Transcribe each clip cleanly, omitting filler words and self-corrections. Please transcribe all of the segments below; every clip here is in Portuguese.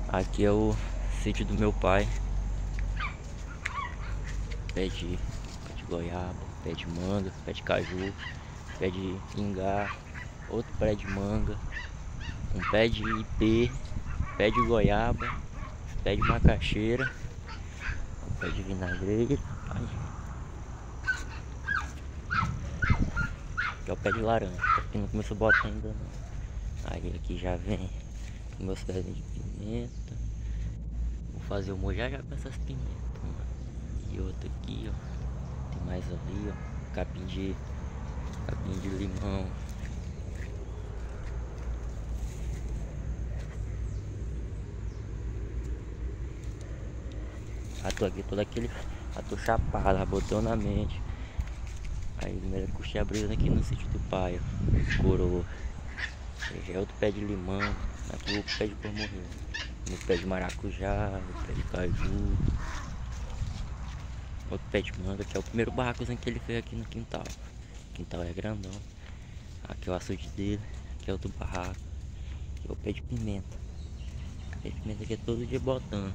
Aqui é o sítio do meu pai. Pé de goiaba, pé de manga, pé de caju, pé de ingá, outro pé de manga, um pé de ipê, pé de goiaba, pé de macaxeira, um pé de vinagreira. Ai. Aqui é o pé de laranja, aqui não começou a botar ainda não. Aí aqui já vem meus pés de pimenta. Vou fazer o molho já com essas pimentas, mano. E outro aqui, ó. Tem mais ali, ó. Capim de limão. Tô aqui todo aquele. Tô chapado, botou na mente. Aí primeiro curti a brisa aqui no sítio do pai, ó. Coroa. Já é outro pé de limão. Aqui o pé de pomorrê. No pé de maracujá, o pé de caju. Outro pé de manga, que é o primeiro barracozinho que ele fez aqui no quintal. O quintal é grandão. Aqui é o açude dele, aqui é outro barraco. Aqui é o pé de pimenta. O pé de pimenta aqui é todo dia botando.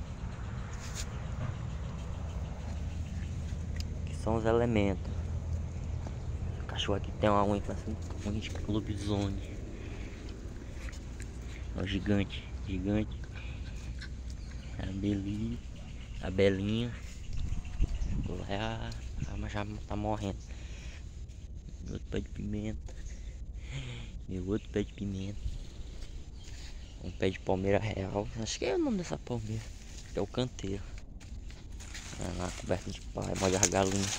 Aqui são os elementos. O cachorro aqui tem uma unha parecendo unha de lobisomem. É o gigante. A belinha. Lá é a já tá morrendo. Meu outro pé de pimenta. Meu outro pé de pimenta. Um pé de palmeira real. Acho que é o nome dessa palmeira. É o canteiro. Lá coberta de palha, molha as galinhas.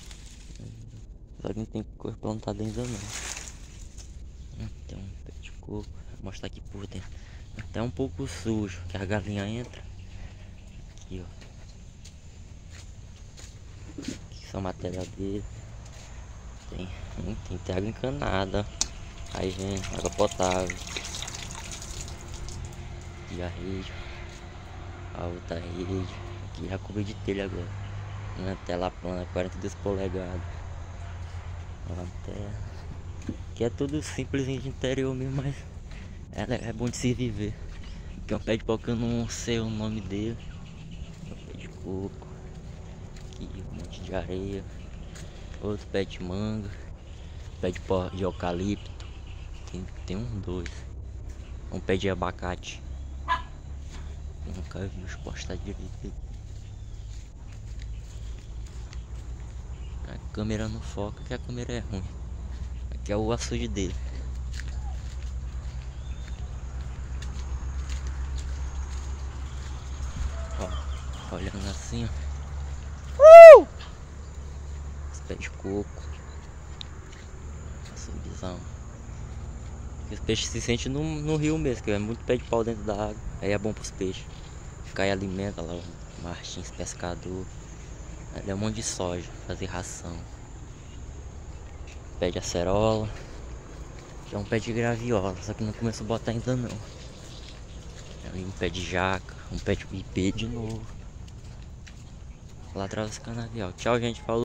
Só que não tem coisa plantada ainda não. Tem um pé de coco. Vou mostrar aqui por dentro. Até um pouco sujo, que a galinha entra. Aqui, ó. Aqui são matéria dele. Tem água encanada. Aí vem água potável. E a rede. A outra rede. Aqui já cobriu de telha agora. Uma tela plana, 42 polegadas. Lanterna. Aqui é tudo simplesinho de interior mesmo, mas é bom de se viver. Aqui é um pé de pau que eu não sei o nome dele. É um pé de coco. Aqui um monte de areia. Outro pé de manga. Pé de eucalipto. Tem uns dois. Um pé de abacate. Eu nunca vi os postar direito. A câmera não foca, que a câmera é ruim. Aqui é o açude dele. Ó, olhando assim, ó. Os pés de coco. Açudezão. Os peixes se sentem no rio mesmo, que é muito pé de pau dentro da água. Aí é bom pros peixes. Cai alimenta lá, o Martins pescador. Ali é um monte de soja, fazer ração. Pé de acerola. Aqui é um pé de graviola, só que não começou a botar ainda não. Ali um pé de jaca, um pé de ipê de novo. Lá atrás do canavial. Tchau, gente, falou.